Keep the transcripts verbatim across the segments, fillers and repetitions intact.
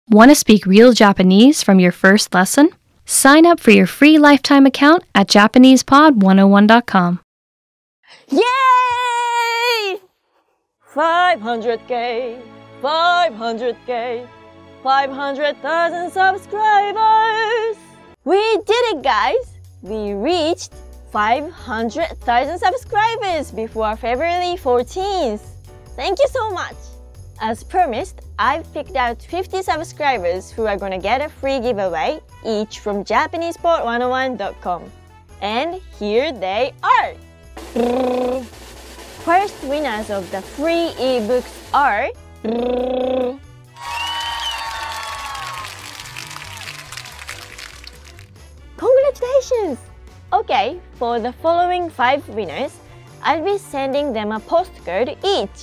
Want to speak real Japanese from your first lesson? Sign up for your free lifetime account at Japanese Pod one oh one dot com. Yay! five hundred K, five hundred K, five hundred thousand subscribers! We did it, guys! We reached five hundred thousand subscribers before February fourteenth. Thank you so much! As promised, I've picked out fifty subscribers who are gonna get a free giveaway, each from Japanese Pod one oh one dot com. And here they are! First winners of the free ebooks are... Congratulations! Okay, for the following five winners, I'll be sending them a postcard each.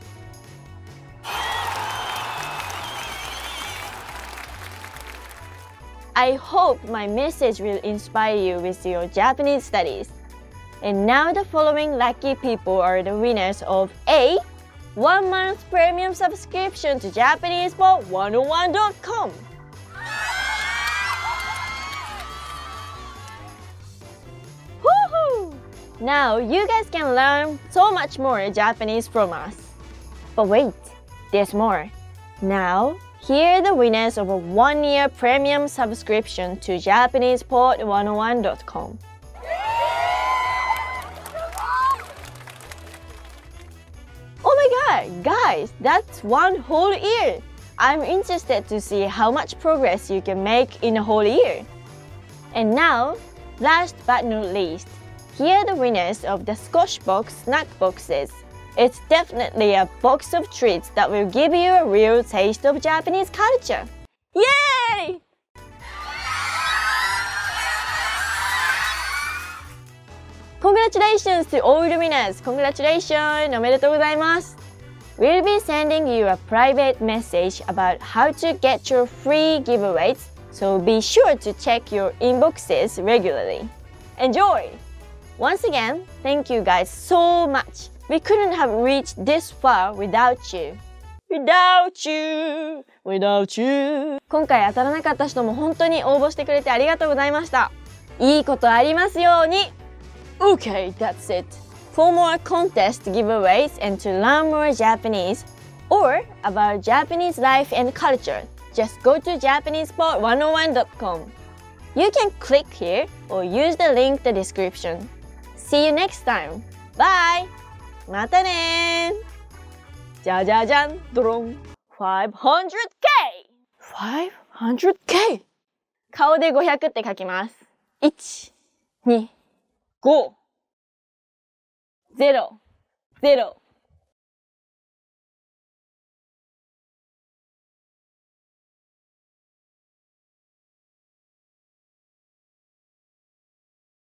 I hope my message will inspire you with your Japanese studies. And now the following lucky people are the winners of A. one month premium subscription to Japanese Pod one oh one dot com. Woohoo! Now you guys can learn so much more Japanese from us. But wait, there's more. Now, here are the winners of a one-year premium subscription to Japanese Pod one oh one dot com. Oh my god, guys, that's one whole year! I'm interested to see how much progress you can make in a whole year. And now, last but not least, here are the winners of the Scotchbox snack boxes. It's definitely a box of treats that will give you a real taste of Japanese culture. Yay! Congratulations to all the winners! Congratulations! おめでとうございます! We'll be sending you a private message about how to get your free giveaways, so be sure to check your inboxes regularly. Enjoy! Once again, thank you guys so much! We couldn't have reached this far without you. Without you, without you. 今回当たらなかった人も本当に応募してくれてありがとうございました。いいことありますように。Okay, that's it. For more contest giveaways and to learn more Japanese or about Japanese life and culture, just go to Japanese Pod one oh one dot com. You can click here or use the link in the description. See you next time. Bye! またねーじゃじゃじゃんドロン five hundred K! five hundred K! 顔でごひゃくって書きます。いち、に、ご、ゼロ、ゼロ。